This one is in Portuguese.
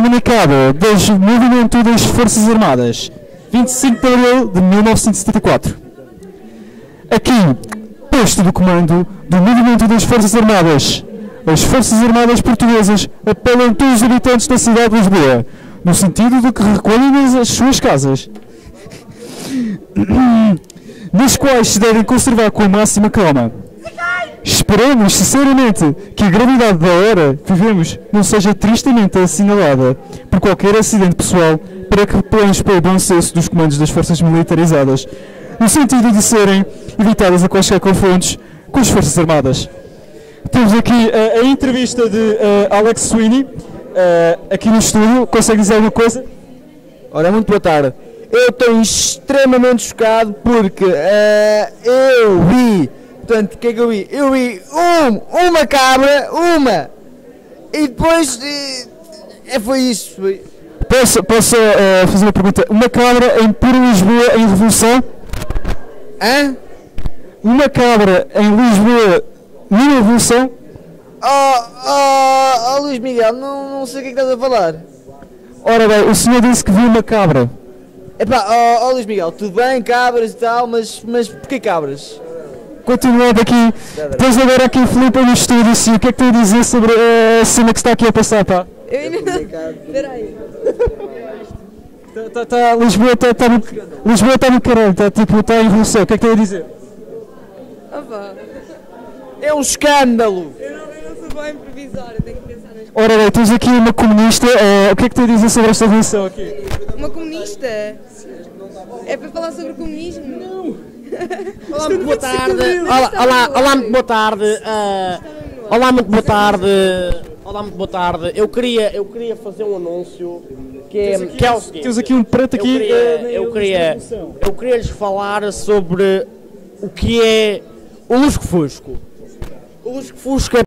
comunicado do movimento das Forças Armadas, 25 de abril de 1974. Aqui, posto de comando do movimento das Forças Armadas. As Forças Armadas Portuguesas apelam a todos os habitantes da cidade de Lisboa, no sentido de que recolhem as suas casas, nas quais se devem conservar com a máxima calma. Esperamos sinceramente que a gravidade da hora que vivemos não seja tristemente assinalada por qualquer acidente pessoal, para que apelemos para o bom senso dos comandos das forças militarizadas, no sentido de serem evitadas a quaisquer confrontos com as Forças Armadas. Temos aqui a entrevista de Alex Sweeney, aqui no estúdio. Consegue dizer alguma coisa? Ora, muito boa tarde. Eu estou extremamente chocado porque eu vi, portanto, o que é que eu vi? Eu vi uma cabra, e depois foi isso. Foi. Posso fazer uma pergunta? Uma cabra em pura Lisboa em Revolução? Hã? Uma cabra em Lisboa numa Revolução? Luís Miguel, não sei o que é que estás a falar. Ora bem, o senhor disse que viu uma cabra. Epá, Luís Miguel, tudo bem, cabras e tal, mas porquê cabras? Continuando aqui, tens agora aqui o Filipe no estúdio, sim. O que é que tem a dizer sobre a cena que está aqui a passar, pá? Eu ainda não... Espera aí. Lisboa está no caralho, está em revolução. O que é que tem a dizer? Opa, É um escândalo! eu não sou bom a improvisar, eu tenho que pensar nas coisas. Ora bem, tens aqui uma comunista. O que é que tem a dizer sobre esta revolução aqui? Uma comunista? É para falar sobre o comunismo? Não! Olá, muito boa tarde. Olá, muito boa tarde. Olá, muito boa tarde. Olá, muito boa tarde. Eu queria fazer um anúncio que é o seguinte. Temos aqui um preto aqui. Eu queria lhes falar sobre o que é o Lusco-Fusco. O Lusco-Fusco é